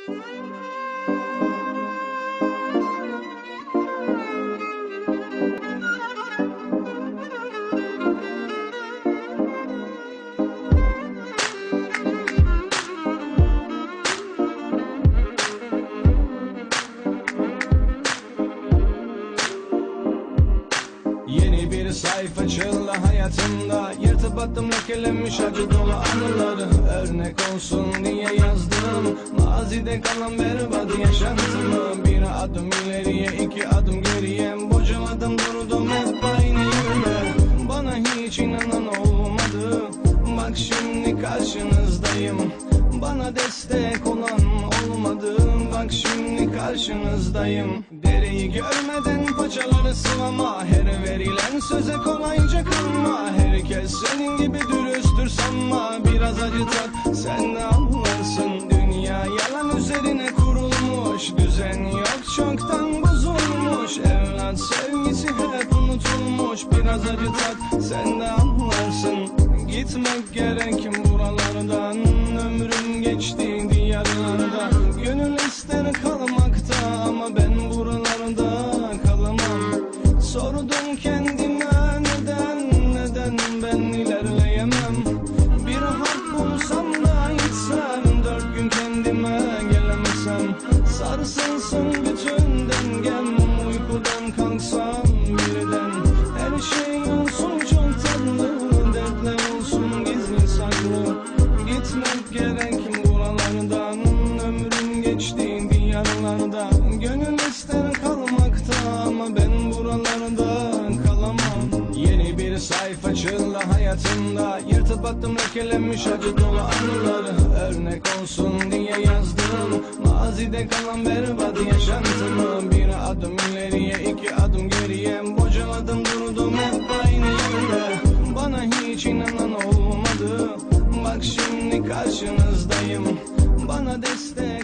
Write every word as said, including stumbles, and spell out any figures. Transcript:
Yeni bir sayfa açıldı hayatımda. Yırtıp attım lekelenmiş acı dolu anıları. Örnek olsun diye yazdım mazide kalan berbat yaşantımı. Bir adım ileriye iki adım geriye bocaladım durdum hep aynı yönde. Bana hiç inanan olmadı. Bak şimdi karşınızdayım. Bana destek olan olmadı. Bak şimdi karşınızdayım. Dereyi görmeden paçaları sıvama. Her verilen söze kolayca kanma. Herkes senin gibi dürüsttür sanma. Biraz acı tat sen de anlarsın. Dünya yalan üzerine kurulmuş. Düzen yok çoktan bozulmuş. Evlat sevgisi hep unutulmuş. Biraz acı tat sen de anlarsın. Gitmek gerek buralardan. Ömrüm geçti diyarlarda. Gönül ister kalmakta ama ben buralarda kalamam. Sordum kendime neden, neden ben ilerleyemem. Bir hak bulsam da gitsem, dört gün kendime gelemesem. Sarsılsın bütün dengem, uykudan kalksam birden. Her şey olsun çok tatlı, dertler olsun gizli saklı. Gitmek gerek buralardan. Ömrüm geçti diyarlarda. Gönül ister kalmakta ama ben buralarda kalamam. Yeni bir sayfa açıldı hayatımda. Yırtıp attım lekelenmiş acı dolu anıları. Örnek olsun diye yazdım mazide kalan berbat yaşantımı. Bir adım ileriye iki adım geriye bocaladım durdum hep aynı yerde. Bana hiç inanan olmadı. Bak şimdi karşınızdayım. Bana destek